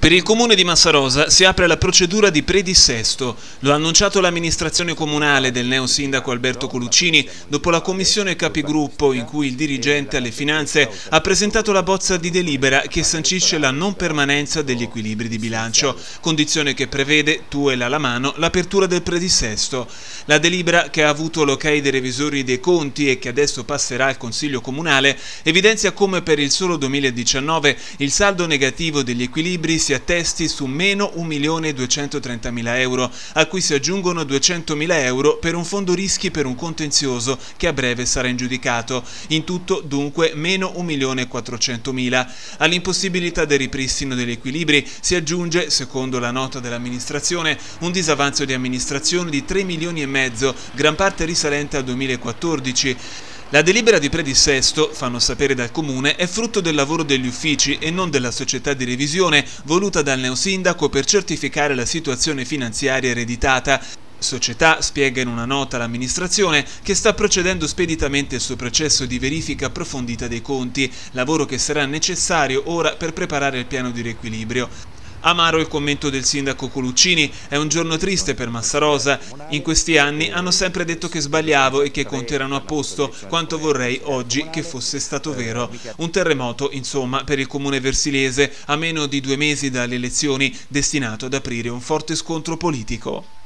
Per il comune di Massarosa si apre la procedura di predissesto. Lo ha annunciato l'amministrazione comunale del neo sindaco Alberto Coluccini dopo la commissione capigruppo in cui il dirigente alle finanze ha presentato la bozza di delibera che sancisce la non permanenza degli equilibri di bilancio, condizione che prevede, tuela alla mano, l'apertura del predissesto. La delibera, che ha avuto l'ok dei revisori dei conti e che adesso passerà al Consiglio comunale, evidenzia come per il solo 2019 il saldo negativo degli equilibri si attesti su meno 1.230.000 euro, a cui si aggiungono 200.000 euro per un fondo rischi per un contenzioso che a breve sarà ingiudicato. In tutto dunque meno 1.400.000. All'impossibilità del ripristino degli equilibri si aggiunge, secondo la nota dell'amministrazione, un disavanzo di amministrazione di 3 milioni e mezzo, gran parte risalente al 2014. La delibera di predissesto, fanno sapere dal comune, è frutto del lavoro degli uffici e non della società di revisione voluta dal neosindaco per certificare la situazione finanziaria ereditata. Società, spiega in una nota l'amministrazione, che sta procedendo speditamente il suo processo di verifica approfondita dei conti, lavoro che sarà necessario ora per preparare il piano di riequilibrio. Amaro il commento del sindaco Coluccini: è un giorno triste per Massarosa. In questi anni hanno sempre detto che sbagliavo e che i conti erano a posto, quanto vorrei oggi che fosse stato vero. Un terremoto, insomma, per il comune versiliese, a meno di 2 mesi dalle elezioni, destinato ad aprire un forte scontro politico.